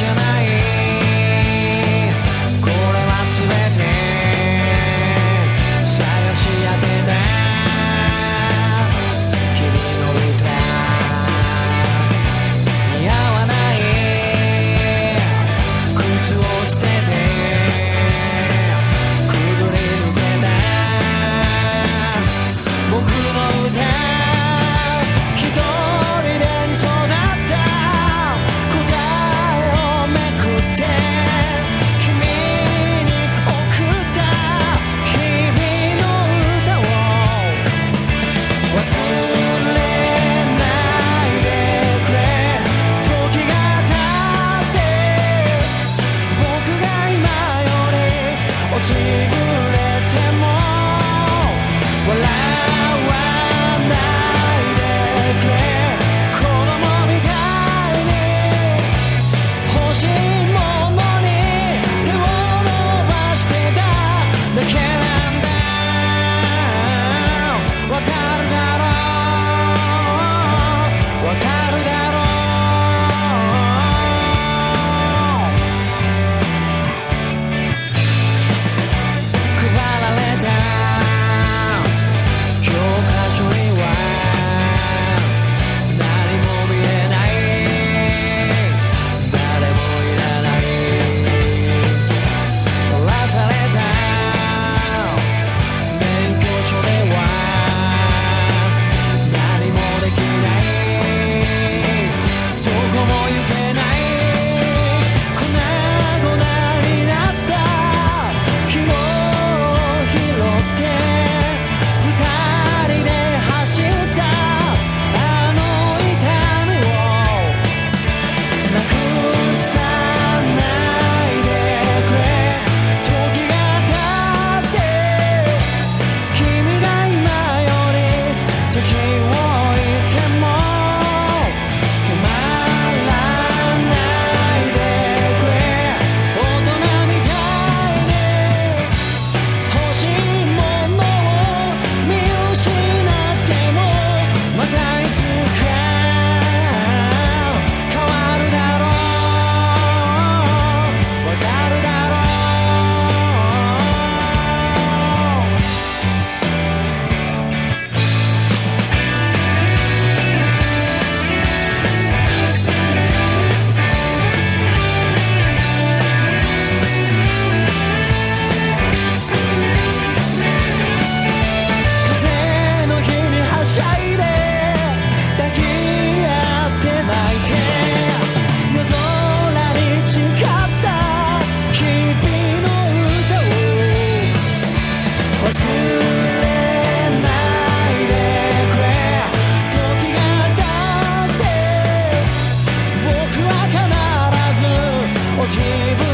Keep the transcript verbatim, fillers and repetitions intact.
じゃない、これは全て探し当てた君の歌、似合わない靴を捨ててくぐり抜けた僕の歌、一人でに育った答えをめくって君に送った日々の歌を忘れないでくれ、時が経って僕が今より落ちぶれても笑わないでくれ、子供みたいに欲しいものに手を伸ばしてただけなんだ、わかるだろう、わかるだろう、配られた教科書には何も見えない、誰もいらない、取らされた免許証では何もできない、どこも行けない、粉々になった紐を拾って二人で走ったあの痛みをなくさないでくれ、時が経って君が今より年老いても止まらないでくれ、大人みたいに欲しいものを見失ってもまたいつか変わるだろう、わかるだろう、風の日にはしゃいで抱き合って泣いて夜空に誓った日々の歌を忘れないでくれ、時が経って僕は必ず落ちぶ